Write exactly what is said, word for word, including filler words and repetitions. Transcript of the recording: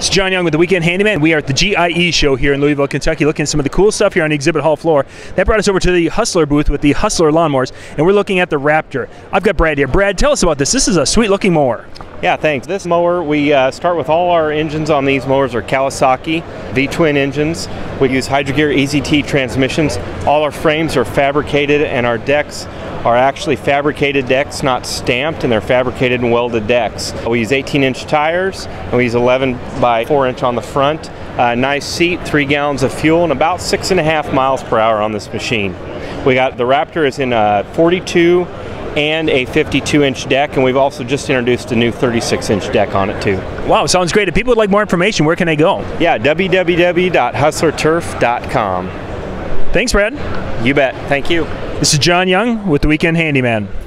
It's John Young with the Weekend Handyman. We are at the G I E show here in Louisville, Kentucky, looking at some of the cool stuff here on the exhibit hall floor. That brought us over to the Hustler booth with the Hustler lawnmowers, and we're looking at the Raptor. I've got Brad here. Brad, tell us about this. This is a sweet-looking mower. Yeah, thanks. This mower, we uh, start with all our engines on these mowers are Kawasaki V-twin engines. We use Hydrogear E Z T transmissions. All our frames are fabricated, and our decks are actually fabricated decks, not stamped, and they're fabricated and welded decks. We use eighteen inch tires, and we use eleven by four inch on the front. Uh, nice seat, three gallons of fuel, and about six and a half miles per hour on this machine. We got the Raptor is in a forty-two and a fifty-two inch deck, and we've also just introduced a new thirty-six inch deck on it too. Wow, sounds great. If people would like more information, where can they go? Yeah, w w w dot hustler turf dot com. Thanks, Brad. You bet. Thank you. This is John Young with the Weekend Handyman.